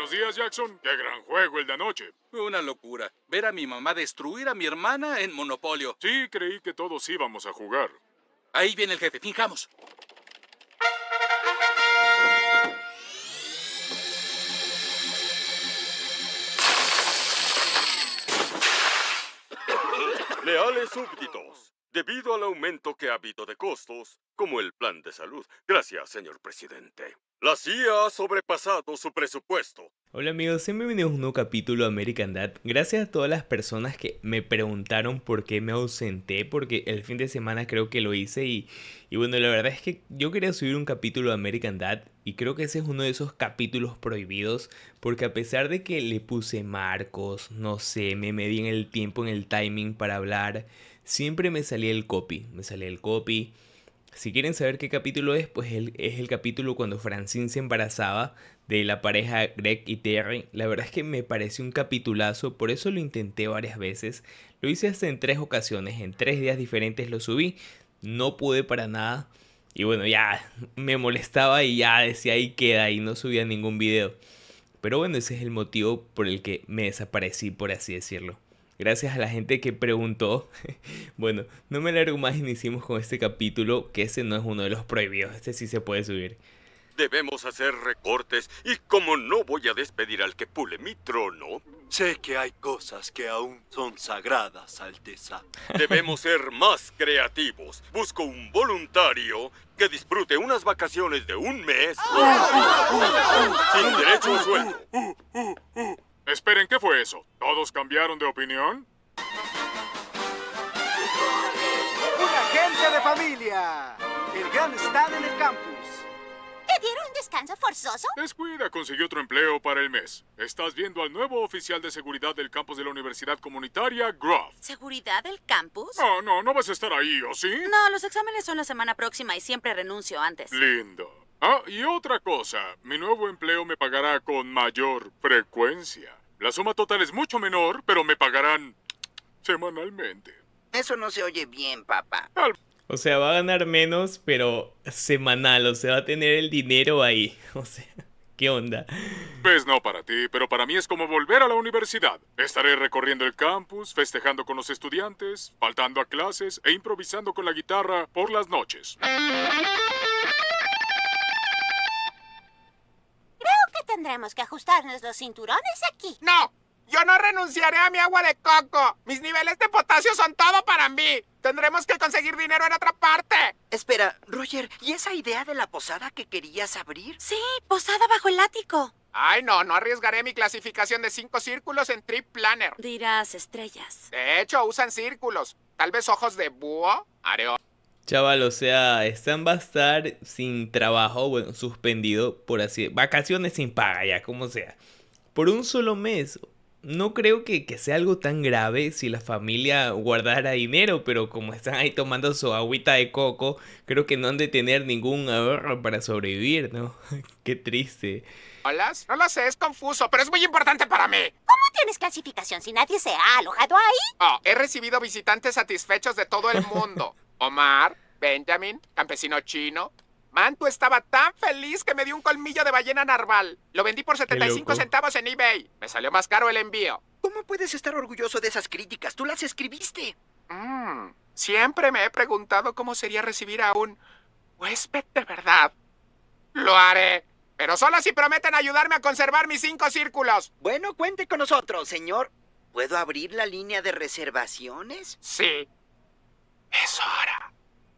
Buenos días, Jackson. ¡Qué gran juego el de anoche! Una locura. Ver a mi mamá destruir a mi hermana en Monopolio. Sí, creí que todos íbamos a jugar. Ahí viene el jefe. Finjamos. Leales súbditos, debido al aumento que ha habido de costos, como el plan de salud. Gracias, señor presidente. La CIA ha sobrepasado su presupuesto. Hola amigos, sean bienvenidos a un nuevo capítulo de American Dad. Gracias a todas las personas que me preguntaron por qué me ausenté, porque el fin de semana creo que lo hice y bueno, la verdad es que yo quería subir un capítulo de American Dad y creo que ese es uno de esos capítulos prohibidos, porque a pesar de que le puse marcos, no sé, me medí en el tiempo, en el timing para hablar, siempre me salía el copy, Si quieren saber qué capítulo es, pues es el capítulo cuando Francine se embarazaba de la pareja Greg y Terry. La verdad es que me pareció un capitulazo, por eso lo intenté varias veces. Lo hice hasta en 3 ocasiones, en 3 días diferentes lo subí. No pude para nada. Y bueno, ya me molestaba y ya decía ahí queda y no subía ningún video. Pero bueno, ese es el motivo por el que me desaparecí, por así decirlo. Gracias a la gente que preguntó. Bueno, no me largo más y iniciemos con este capítulo, que ese no es uno de los prohibidos, este sí se puede subir. Debemos hacer recortes y como no voy a despedir al que pule mi trono, sé que hay cosas que aún son sagradas, Alteza. debemos ser más creativos. Busco un voluntario que disfrute unas vacaciones de un mes sin derecho a sueldo. Esperen, ¿qué fue eso? ¿Todos cambiaron de opinión? ¡Un agente de familia! El gran Stan en el campus. ¿Te dieron un descanso forzoso? Descuida, consiguió otro empleo para el mes. Estás viendo al nuevo oficial de seguridad del campus de la Universidad Comunitaria, Groff. ¿Seguridad del campus? No vas a estar ahí, ¿o sí? No, los exámenes son la semana próxima y siempre renuncio antes. Lindo. Ah, y otra cosa. Mi nuevo empleo me pagará con mayor frecuencia. La suma total es mucho menor, pero me pagarán semanalmente. Eso no se oye bien, papá. O sea, va a ganar menos, pero semanal, o sea, va a tener el dinero ahí. O sea, ¿qué onda? Pues no para ti, pero para mí es como volver a la universidad. Estaré recorriendo el campus, festejando con los estudiantes, faltando a clases e improvisando con la guitarra por las noches. Tendremos que ajustarnos los cinturones aquí. ¡No! ¡Yo no renunciaré a mi agua de coco! ¡Mis niveles de potasio son todo para mí! ¡Tendremos que conseguir dinero en otra parte! Espera, Roger, ¿y esa idea de la posada que querías abrir? Sí, posada bajo el ático. Ay, no arriesgaré mi clasificación de 5 círculos en Trip Planner. Dirás estrellas. De hecho, usan círculos. Tal vez ojos de búho, areo. Chaval, o sea, Stan va a estar sin trabajo, bueno, suspendido, por así, vacaciones sin paga ya, como sea, por un solo mes. No creo que sea algo tan grave si la familia guardara dinero, pero como están ahí tomando su agüita de coco, creo que no han de tener ningún ahorro para sobrevivir, ¿no? Qué triste. ¿Hola? No lo sé, es confuso, pero es muy importante para mí. ¿Cómo tienes clasificación si nadie se ha alojado ahí? Oh, he recibido visitantes satisfechos de todo el mundo. Omar, Benjamin, campesino chino. Mantu estaba tan feliz que me dio un colmillo de ballena narval. Lo vendí por 75 centavos en eBay. Me salió más caro el envío. ¿Cómo puedes estar orgulloso de esas críticas? Tú las escribiste. Siempre me he preguntado cómo sería recibir a un huésped de verdad. Lo haré, pero solo si prometen ayudarme a conservar mis 5 círculos. Bueno, cuente con nosotros, señor. ¿Puedo abrir la línea de reservaciones? Sí. Es hora.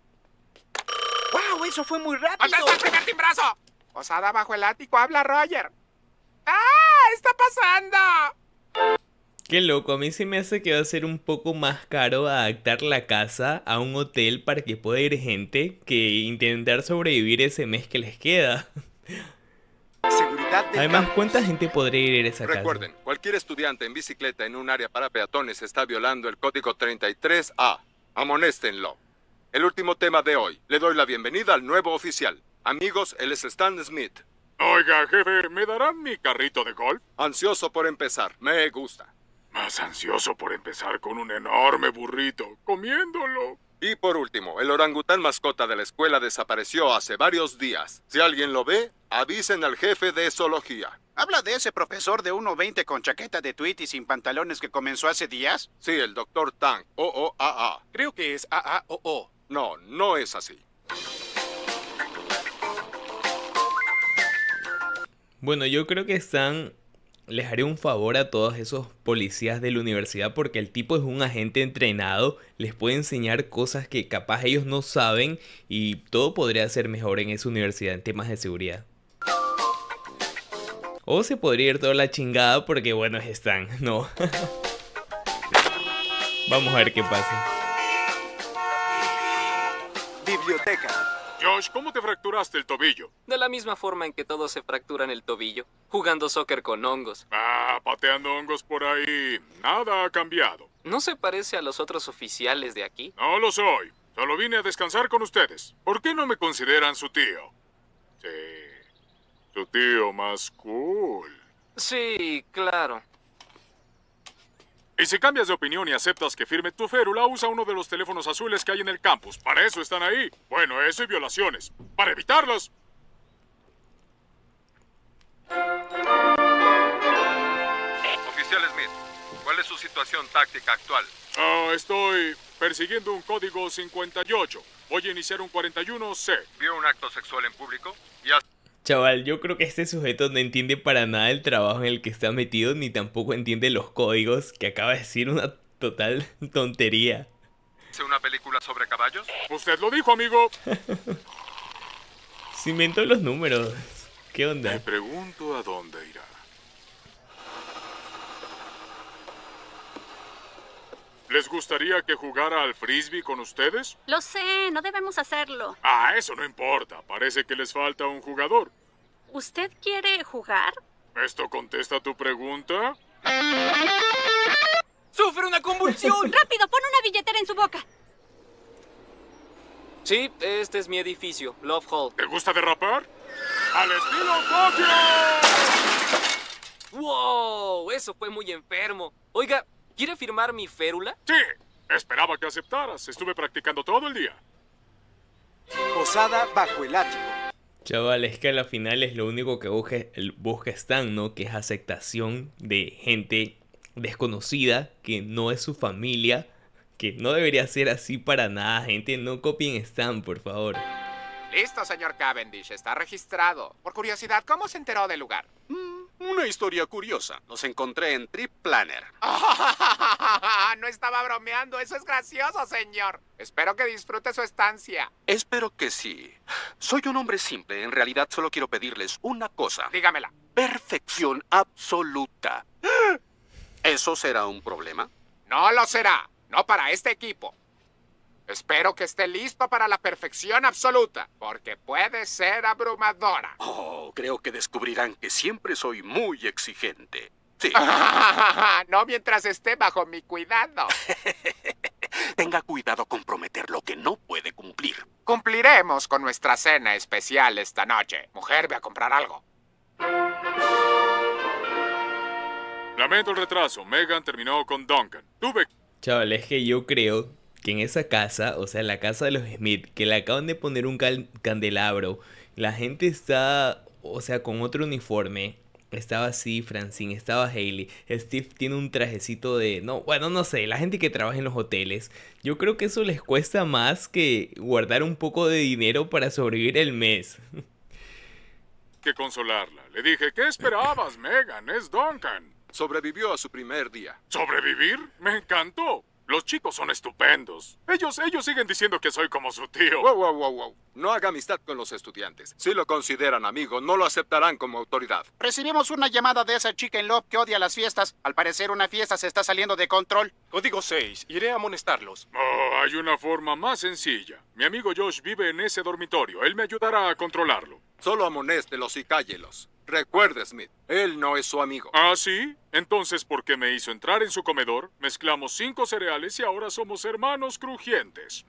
¡Wow! Eso fue muy rápido. ¡Contesta el primer timbrazo! Posada bajo el ático, habla Roger. ¡Ah! ¡Está pasando! Qué loco, a mí se me hace que va a ser un poco más caro adaptar la casa a un hotel para que pueda ir gente que intentar sobrevivir ese mes que les queda. Seguridad del Además, campus. ¿cuánta gente podría ir a esa casa? Recuerden, cualquier estudiante en bicicleta en un área para peatones está violando el código 33A. Amonéstenlo. El último tema de hoy. Le doy la bienvenida al nuevo oficial. Amigos, él es Stan Smith. Oiga, jefe, ¿me darán mi carrito de golf? Ansioso por empezar. Me gusta. Más ansioso por empezar con un enorme burrito, comiéndolo. Y por último, el orangután mascota de la escuela desapareció hace varios días. Si alguien lo ve, avisen al jefe de zoología. ¿Habla de ese profesor de 1.20 con chaqueta de tweet y sin pantalones que comenzó hace días? Sí, el Dr. Tang. O-O-A-A. Creo que es A-A-O-O. No, no es así. Bueno, yo creo que les haré un favor a todos esos policías de la universidad porque el tipo es un agente entrenado, les puede enseñar cosas que capaz ellos no saben y todo podría ser mejor en esa universidad en temas de seguridad. O se podría ir toda la chingada porque bueno, están, no. Vamos a ver qué pasa. Biblioteca. Josh, ¿cómo te fracturaste el tobillo? De la misma forma en que todos se fracturan el tobillo, jugando soccer con hongos. Pateando hongos por ahí. Nada ha cambiado. ¿No se parece a los otros oficiales de aquí? No lo soy. Solo vine a descansar con ustedes. ¿Por qué no me consideran su tío? Sí, su tío más cool. Sí, claro. Y si cambias de opinión y aceptas que firme tu férula, usa uno de los teléfonos azules que hay en el campus. Para eso están ahí. Bueno, eso y violaciones. Para evitarlas. Oficial Smith, ¿cuál es su situación táctica actual? Estoy persiguiendo un código 58. Voy a iniciar un 41C. ¿Vio un acto sexual en público? Chaval, yo creo que este sujeto no entiende para nada el trabajo en el que está metido, ni tampoco entiende los códigos, que acaba de decir una total tontería. ¿Hace una película sobre caballos? Usted lo dijo, amigo. Se inventó los números. ¿Qué onda? Me pregunto a dónde irá. ¿Les gustaría que jugara al frisbee con ustedes? Lo sé, no debemos hacerlo. Eso no importa. Parece que les falta un jugador. ¿Usted quiere jugar? ¿Esto contesta tu pregunta? ¡Sufre una convulsión! ¡Rápido, pon una billetera en su boca! Sí, este es mi edificio, Love Hall. ¿Te gusta derrapar? ¡Al estilo Tokio! ¡Wow! Eso fue muy enfermo. Oiga, ¿quiere firmar mi férula? Sí, esperaba que aceptaras. Estuve practicando todo el día. Posada bajo el ático. Chaval, es que a la final es lo único que busca Stan, ¿no? Que es aceptación de gente desconocida, que no es su familia, que no debería ser así para nada. Gente, no copien Stan, por favor. Listo, señor Cavendish. Está registrado. Por curiosidad, ¿cómo se enteró del lugar? Una historia curiosa. Los encontré en Trip Planner. No estaba bromeando. Eso es gracioso, señor. Espero que disfrute su estancia. Espero que sí. Soy un hombre simple. En realidad solo quiero pedirles una cosa. Dígamela. Perfección absoluta. ¿Eso será un problema? No lo será. No para este equipo. Espero que esté listo para la perfección absoluta, porque puede ser abrumadora. Oh, creo que descubrirán que siempre soy muy exigente. Sí. No mientras esté bajo mi cuidado. Tenga cuidado con prometer lo que no puede cumplir. Cumpliremos con nuestra cena especial esta noche. Mujer, ve a comprar algo. Lamento el retraso. Megan terminó con Duncan. Chaval, es que yo creo que en esa casa, o sea, la casa de los Smith, que le acaban de poner un candelabro, la gente está, o sea, con otro uniforme. Estaba así, Francine, estaba Hailey, Steve tiene un trajecito de... no sé, la gente que trabaja en los hoteles. Yo creo que eso les cuesta más que guardar un poco de dinero para sobrevivir el mes. Que consolarla. Le dije, ¿qué esperabas, Megan? Es Duncan. Sobrevivió a su primer día. ¿Sobrevivir? Me encantó. Los chicos son estupendos. Ellos siguen diciendo que soy como su tío. Wow. No haga amistad con los estudiantes. Si lo consideran amigo, no lo aceptarán como autoridad. Recibimos una llamada de esa chica en Love que odia las fiestas. Al parecer una fiesta se está saliendo de control. Código 6. Iré a amonestarlos. Hay una forma más sencilla. Mi amigo Josh vive en ese dormitorio. Él me ayudará a controlarlo. Solo amonéstelos y cállelos. Recuerde, Smith, él no es su amigo. ¿Ah, sí? Entonces, ¿por qué me hizo entrar en su comedor? Mezclamos 5 cereales y ahora somos hermanos crujientes.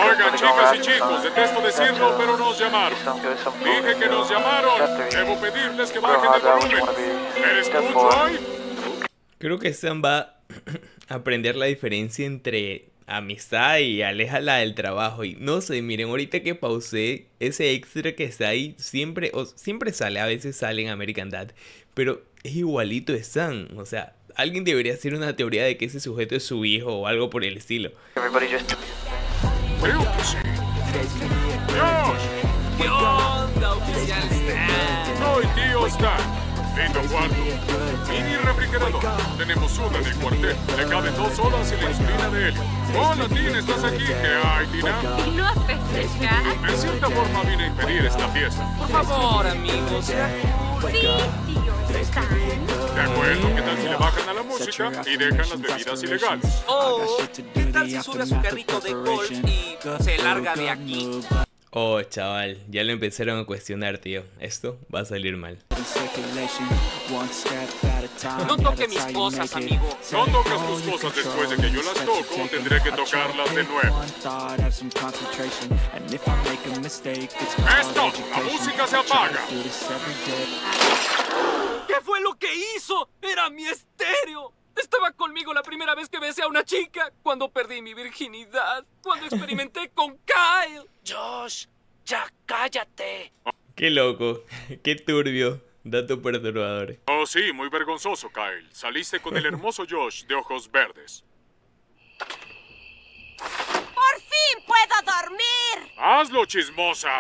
Oigan, chicas y chicos, detesto decirlo, pero nos llamaron. Dije que nos llamaron. Debo pedirles que bajen el volumen. ¿Eres tú, Troy? Creo que Sam va a aprender la diferencia entre amistad y aléjala del trabajo. Y no sé, miren, ahorita que pausé, ese extra que está ahí siempre sale, a veces sale en American Dad, pero es igualito a Sam. O sea, alguien debería hacer una teoría de que ese sujeto es su hijo o algo por el estilo. Creo que sí. ¡Josh! ¿Qué onda, oficial Stan? Soy tío Stan. Lindo cuarto. Mini refrigerador. Tenemos una en el cuartel. Le caben 2 sodas y la insulina de helio. Hola, Tina, ¿estás aquí? ¿Qué hay, Tina? ¿Vino a festejar? En cierta forma vine a impedir esta fiesta. Por favor, amigos. Sí, tío Stan. De acuerdo, ¿qué tal si le bajan a la música y dejan las bebidas ilegales? Oh, ¿qué tal si sube a su carrito de golf y se larga de aquí? Oh, chaval, ya lo empezaron a cuestionar, tío. Esto va a salir mal. No toque mis cosas, amigo. No tocas tus cosas después de que yo las toco, tendré que tocarlas de nuevo. ¡Esto! ¡La música se apaga! ¿Qué fue lo que hizo? ¡Era mi estéreo! Estaba conmigo la primera vez que besé a una chica, cuando perdí mi virginidad, cuando experimenté con Kyle. Josh, ya cállate. Qué loco, qué turbio, dato perturbador. Oh, sí, muy vergonzoso, Kyle. Saliste con el hermoso Josh de ojos verdes. ¡Por fin puedo dormir! ¡Hazlo, chismosa!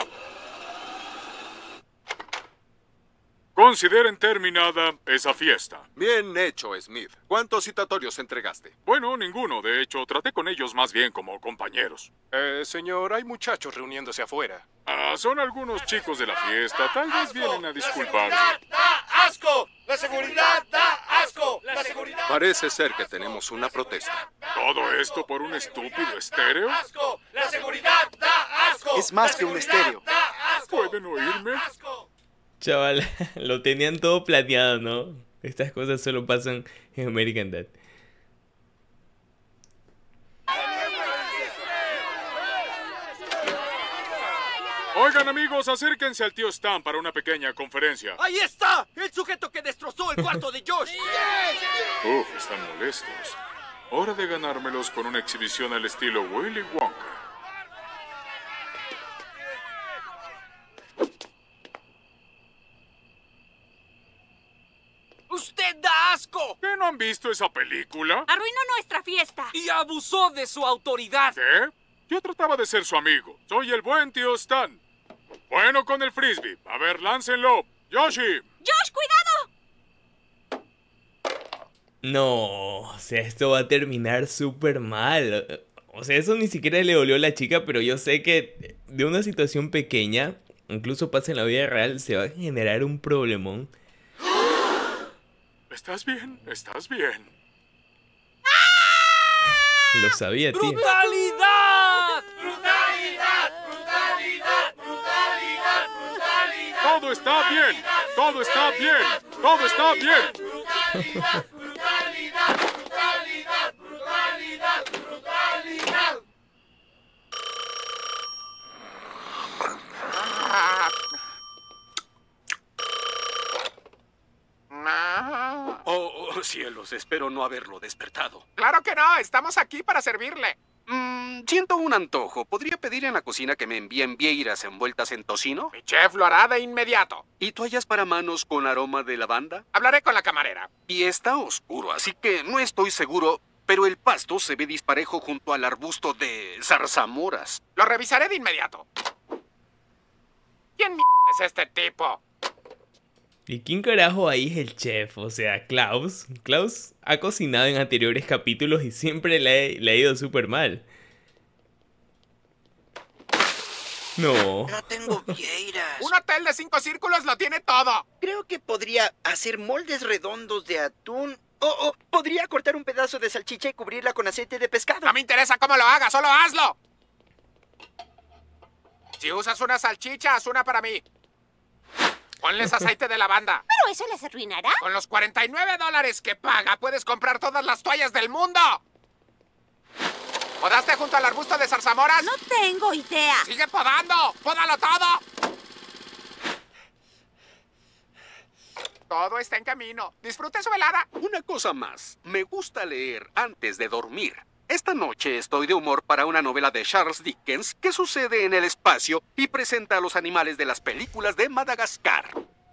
Consideren terminada esa fiesta. Bien hecho, Smith. ¿Cuántos citatorios entregaste? Bueno, ninguno. De hecho, traté con ellos más bien como compañeros. Señor, hay muchachos reuniéndose afuera. Ah, son algunos chicos de la fiesta. Tal vez vienen a disculparse. ¡Da asco! ¡La seguridad da asco! ¡La seguridad! Parece ser que tenemos una protesta. ¿Todo esto por un estúpido estéreo? ¡Asco! ¡La seguridad da asco! Es más que un estéreo. ¿Pueden oírme? Chaval, lo tenían todo planeado, ¿no? Estas cosas solo pasan en American Dad. Oigan, amigos, acérquense al tío Stan para una pequeña conferencia. ¡Ahí está! ¡El sujeto que destrozó el cuarto de Josh! Uf, están molestos. Hora de ganármelos con una exhibición al estilo Willy Wonka. ¡Usted da asco! ¿Qué, no han visto esa película? Arruinó nuestra fiesta. Y abusó de su autoridad. ¿Qué? Yo trataba de ser su amigo. Soy el buen tío Stan. Bueno con el frisbee. A ver, láncenlo. Yoshi. ¡Josh, cuidado! No, o sea, esto va a terminar súper mal. O sea, eso ni siquiera le dolió a la chica, pero yo sé que de una situación pequeña, incluso pasa en la vida real, se va a generar un problemón. ¿Estás bien? ¿Estás bien? Lo sabía, tío. ¡Brutalidad! ¡Brutalidad! ¡Brutalidad! ¡Brutalidad! ¡Brutalidad! ¡Todo está bien! ¡Todo está bien! ¡Todo está bien! ¡Brutalidad! ¡Brutalidad! ¡Brutalidad! ¡Brutalidad! ¡Brutalidad! Oh, cielos, espero no haberlo despertado. Claro que no, estamos aquí para servirle. Siento un antojo. ¿Podría pedir en la cocina que me envíen vieiras envueltas en tocino? Mi chef lo hará de inmediato. ¿Y toallas para manos con aroma de lavanda? Hablaré con la camarera. Y está oscuro, así que no estoy seguro, pero el pasto se ve disparejo junto al arbusto de zarzamoras. Lo revisaré de inmediato. ¿Quién es este tipo? ¿Y quién carajo ahí es el chef? O sea, Klaus. Klaus ha cocinado en anteriores capítulos y siempre le ha ido súper mal. No. No tengo vieiras. Un hotel de 5 círculos lo tiene todo. Creo que podría hacer moldes redondos de atún. O podría cortar un pedazo de salchicha y cubrirla con aceite de pescado. No me interesa cómo lo hagas, solo hazlo. Si usas una salchicha, haz una para mí. Ponles aceite de lavanda. ¿Pero eso les arruinará? Con los $49 que paga, puedes comprar todas las toallas del mundo. ¿Podaste junto al arbusto de zarzamoras? No tengo idea. ¡Sigue podando! ¡Pódalo todo! Todo está en camino. Disfrute su velada. Una cosa más. Me gusta leer antes de dormir. Esta noche estoy de humor para una novela de Charles Dickens que sucede en el espacio y presenta a los animales de las películas de Madagascar.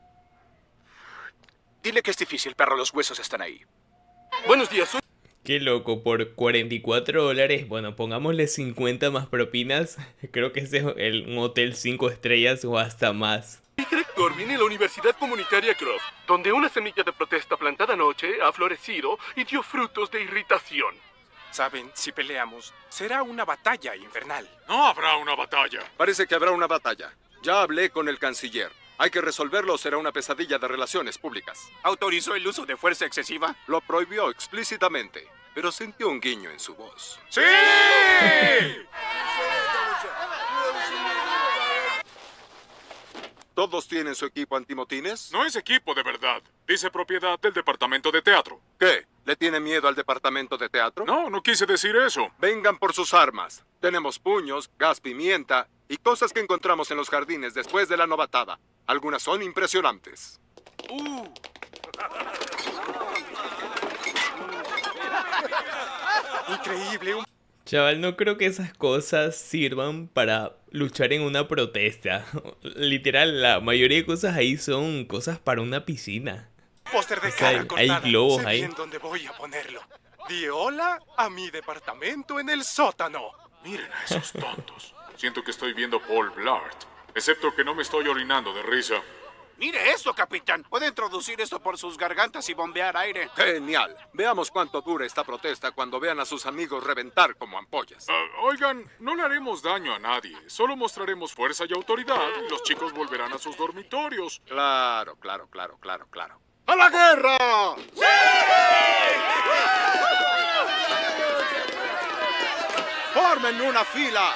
Dile que es difícil, perro. Los huesos están ahí. Buenos días, soy... Qué loco, por $44, bueno, pongámosle 50 más propinas. Creo que ese es un hotel 5 estrellas o hasta más. Greg Corbin en la Universidad Comunitaria Croft, donde una semilla de protesta plantada anoche ha florecido y dio frutos de irritación. Saben, si peleamos, será una batalla infernal. No habrá una batalla. Parece que habrá una batalla. Ya hablé con el canciller. Hay que resolverlo o será una pesadilla de relaciones públicas. ¿Autorizó el uso de fuerza excesiva? Lo prohibió explícitamente, pero sintió un guiño en su voz. ¡Sí! ¿Todos tienen su equipo antimotines? No es equipo de verdad. Dice propiedad del departamento de teatro. ¿Qué? ¿Le tiene miedo al departamento de teatro? No, no quise decir eso. Vengan por sus armas. Tenemos puños, gas pimienta y cosas que encontramos en los jardines después de la novatada. Algunas son impresionantes. Increíble. Chaval, no creo que esas cosas sirvan para luchar en una protesta. Literal, la mayoría de cosas ahí son cosas para una piscina. Póster de O sea, cara hay cortada. globos Sé ahí. bien dónde voy a ponerlo. Di hola a mi departamento en el sótano. Miren a esos tontos. Siento que estoy viendo Paul Blart. Excepto que no me estoy orinando de risa. Mire eso, capitán. Puede introducir esto por sus gargantas y bombear aire. Genial. Veamos cuánto dura esta protesta cuando vean a sus amigos reventar como ampollas. Oigan, no le haremos daño a nadie. Solo mostraremos fuerza y autoridad y los chicos volverán a sus dormitorios. Claro, claro, claro, claro, claro. ¡A la guerra! ¡Sí! ¡Formen una fila!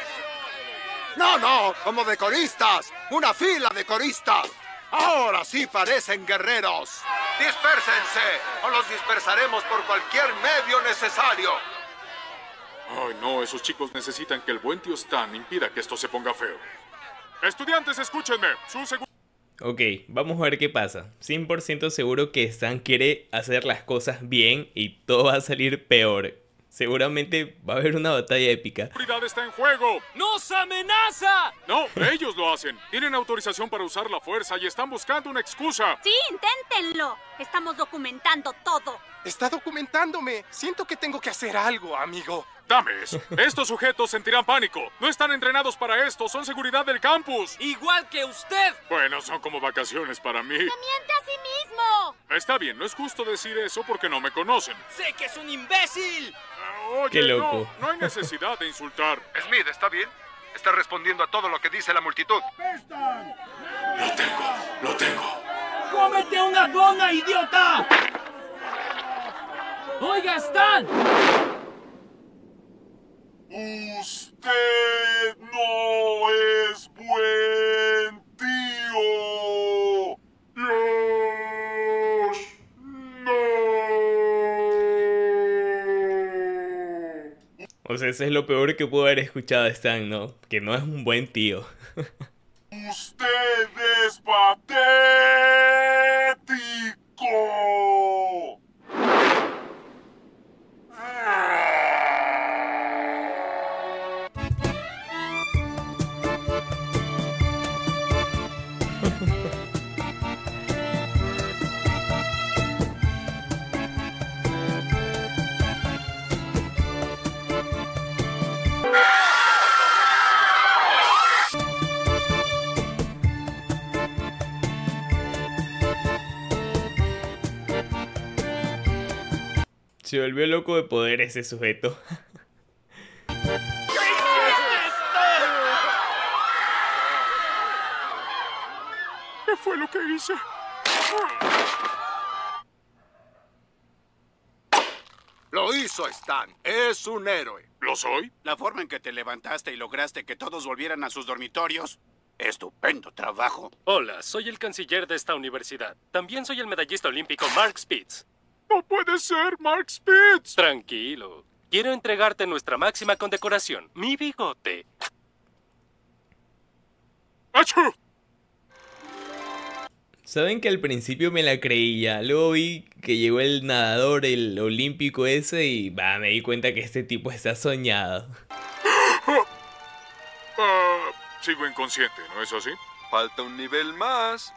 No, como de coristas. ¡Una fila de coristas! ¡Ahora sí parecen guerreros! ¡Dispérsense! ¡O los dispersaremos por cualquier medio necesario! Ay, no, esos chicos necesitan que el buen tío Stan impida que esto se ponga feo. Estudiantes, escúchenme. Ok, vamos a ver qué pasa. 100% seguro que Stan quiere hacer las cosas bien y todo va a salir peor. Seguramente va a haber una batalla épica. Seguridad está en juego. ¡Nos amenaza! No, ellos lo hacen. Tienen autorización para usar la fuerza y están buscando una excusa. Sí, inténtenlo. Estamos documentando todo. Está documentándome. Siento que tengo que hacer algo, amigo. Dame eso. Estos sujetos sentirán pánico. No están entrenados para esto. Son seguridad del campus. Igual que usted. Bueno, son como vacaciones para mí. ¡Se miente a sí mismo! Está bien, no es justo decir eso porque no me conocen. ¡Sé que es un imbécil! Oye, Qué loco. No hay necesidad de insultar. Smith, ¿está bien? Está respondiendo a todo lo que dice la multitud. Lo tengo. ¡Cómete una dona, idiota! ¡Oiga, Stan! Usted no es buen tío. Dios, no. O sea, eso es lo peor que pudo haber escuchado Stan, ¿no? Que no es un buen tío. Usted es patético. Se volvió loco de poder ese sujeto. ¿Qué fue lo que hice? Lo hizo Stan. Es un héroe. ¿Lo soy? La forma en que te levantaste y lograste que todos volvieran a sus dormitorios. Estupendo trabajo. Hola, soy el canciller de esta universidad. También soy el medallista olímpico Mark Spitz. ¡No puede ser, Mark Spitz! Tranquilo. quiero entregarte nuestra máxima condecoración, mi bigote. ¡Achú! Saben que al principio me la creía, luego vi que llegó el nadador, el olímpico ese y me di cuenta que este tipo está soñado. Sigo inconsciente, ¿no es así? Falta un nivel más.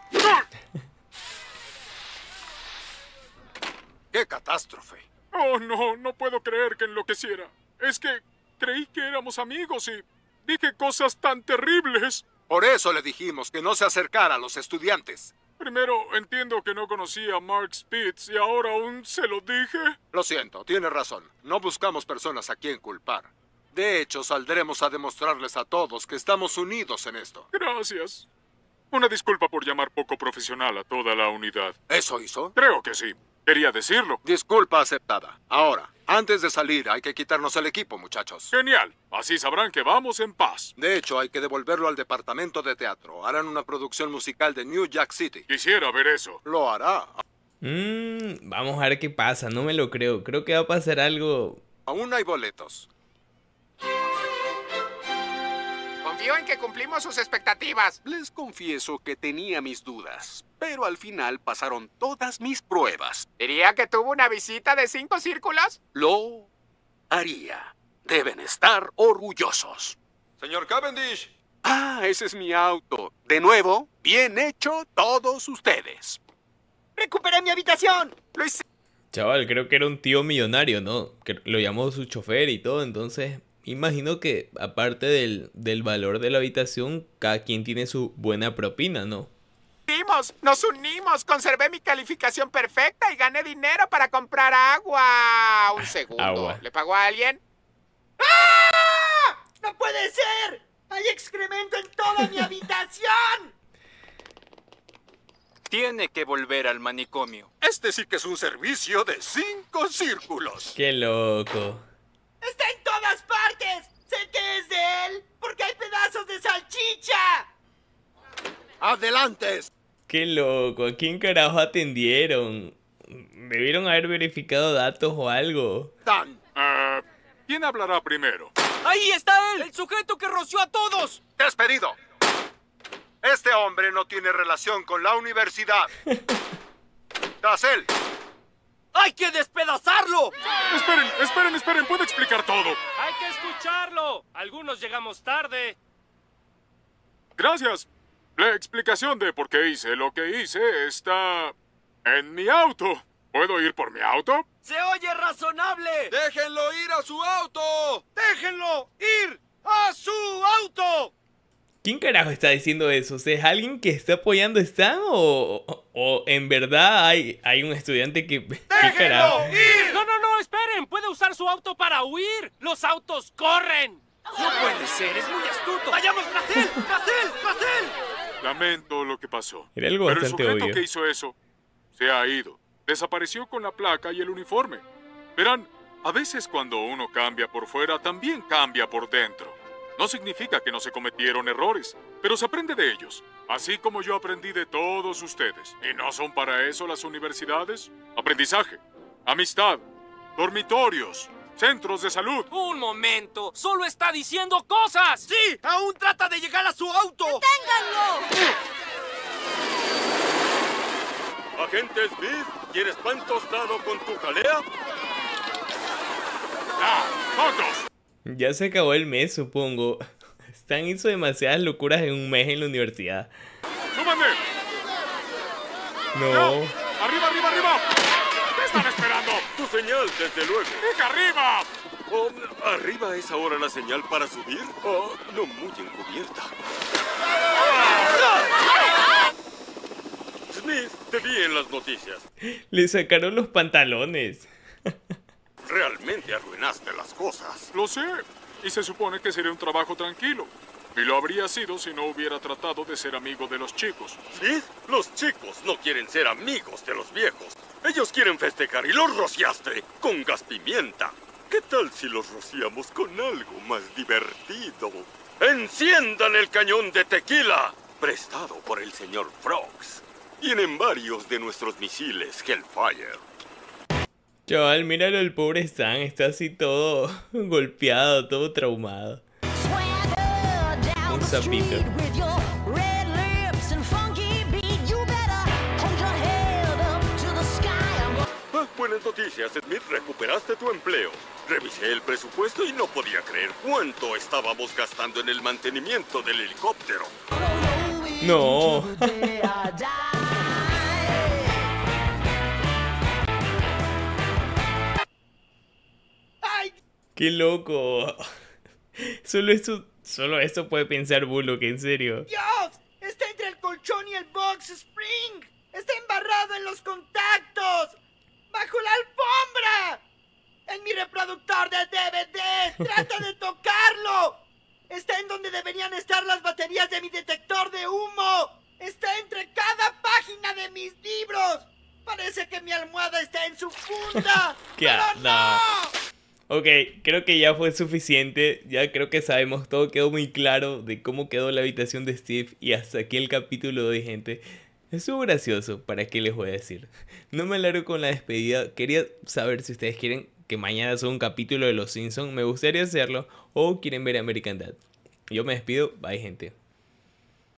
¡Qué catástrofe! Oh, no, no puedo creer que enloqueciera. Es que creí que éramos amigos y dije cosas tan terribles. Por eso le dijimos que no se acercara a los estudiantes. Primero, entiendo que no conocía a Mark Spitz y ahora aún se lo dije. Lo siento, tiene razón. No buscamos personas a quien culpar. De hecho, saldremos a demostrarles a todos que estamos unidos en esto. Gracias. Una disculpa por llamar poco profesional a toda la unidad. ¿Eso hizo? Creo que sí. Quería decirlo. Disculpa aceptada. Ahora, antes de salir, hay que quitarnos el equipo, muchachos. Genial. Así sabrán que vamos en paz. De hecho, hay que devolverlo al departamento de teatro. Harán una producción musical de New Jack City. Quisiera ver eso. Lo hará. Vamos a ver qué pasa. No me lo creo. Creo que va a pasar algo. Aún hay boletos. Confío en que cumplimos sus expectativas. Les confieso que tenía mis dudas, pero al final pasaron todas mis pruebas. ¿Diría que tuvo una visita de 5 círculos? Lo haría. Deben estar orgullosos. Señor Cavendish. Ah, ese es mi auto. De nuevo, bien hecho todos ustedes. ¡Recuperé mi habitación! Lo hice. Chaval, creo que era un tío millonario, ¿no? Que lo llamó su chofer y todo, entonces imagino que aparte del valor de la habitación, cada quien tiene su buena propina, ¿no? Nos unimos, conservé mi calificación perfecta y gané dinero para comprar agua. Un segundo. Agua. ¿Le pagó a alguien? ¡Ah! ¡No puede ser! ¡Hay excremento en toda mi habitación! Tiene que volver al manicomio. Este sí que es un servicio de 5 círculos. ¡Qué loco! ¡Está en todas partes! ¡Sé que es de él! ¡Porque hay pedazos de salchicha! ¡Adelante! ¡Qué loco! ¿A quién carajo atendieron? Debieron haber verificado datos o algo. ¿Quién hablará primero? ¡Ahí está él! ¡El sujeto que roció a todos! ¡Despedido! Este hombre no tiene relación con la universidad. ¡Tras él! ¡Hay que despedazarlo! Esperen, puedo explicar todo. ¡Hay que escucharlo! Algunos llegamos tarde. Gracias. La explicación de por qué hice lo que hice está en mi auto. ¿Puedo ir por mi auto? ¡Se oye razonable! ¡Déjenlo ir a su auto! ¡Déjenlo ir a su auto! ¿Quién carajo está diciendo eso? O sea, ¿es alguien que está apoyando a Stan o en verdad hay un estudiante que... ¿Qué carajo? Ir! No, esperen. Puede usar su auto para huir. ¡Los autos corren! No puede ser, es muy astuto. ¡Vayamos tras él! ¡Tras él! ¡Tras él! Lamento lo que pasó. Era algo Pero el bastante sujeto obvio. que hizo eso se ha ido. Desapareció con la placa y el uniforme. Verán, a veces cuando uno cambia por fuera, también cambia por dentro. No significa que no se cometieron errores, pero se aprende de ellos. Así como yo aprendí de todos ustedes. ¿Y no son para eso las universidades? Aprendizaje, amistad, dormitorios, centros de salud. Un momento, solo está diciendo cosas. ¡Sí! ¡Aún trata de llegar a su auto! ¡Deténganlo! Agente Smith, ¿quieres pan tostado con tu jalea? ¡Tontos! Ya se acabó el mes, supongo. Stan hizo demasiadas locuras en un mes en la universidad. ¡Súbanme! No. ¡Arriba! ¿Qué están esperando? Tu señal, desde luego. ¡Diga arriba! Oh, ¿arriba es ahora la señal para subir? Oh, no muy encubierta. Smith, te vi en las noticias. Le sacaron los pantalones. Realmente arruinaste las cosas. Lo sé. Y se supone que sería un trabajo tranquilo. Y lo habría sido si no hubiera tratado de ser amigo de los chicos. ¿Sí? Los chicos no quieren ser amigos de los viejos. Ellos quieren festejar y los rociaste con gas pimienta. ¿Qué tal si los rociamos con algo más divertido? ¡Enciendan el cañón de tequila! Prestado por el señor Frogs. Tienen varios de nuestros misiles Hellfire. Chaval, míralo, el pobre Stan, está así todo golpeado, todo traumado. Un sapito. Buenas noticias, Smith, recuperaste tu empleo. Revisé el presupuesto y no podía creer cuánto estábamos gastando en el mantenimiento del helicóptero. No. ¡Qué loco! Solo eso puede pensar Bullock, en serio. ¡Dios! Está entre el colchón y el box spring. Está embarrado en los contactos. ¡Bajo la alfombra! ¡En mi reproductor de DVD! ¡Trata de tocarlo! ¡Está en donde deberían estar las baterías de mi detector de humo! ¡Está entre cada página de mis libros! ¡Parece que mi almohada está en su funda! ¡Pero no! Ok, creo que ya fue suficiente. Ya creo que sabemos todo. Quedó muy claro de cómo quedó la habitación de Steve. Y hasta aquí el capítulo de hoy, gente. Estuvo gracioso, ¿para qué les voy a decir? No me alargo con la despedida. Quería saber si ustedes quieren que mañana sea un capítulo de Los Simpsons. Me gustaría hacerlo. O quieren ver American Dad. Yo me despido. Bye, gente.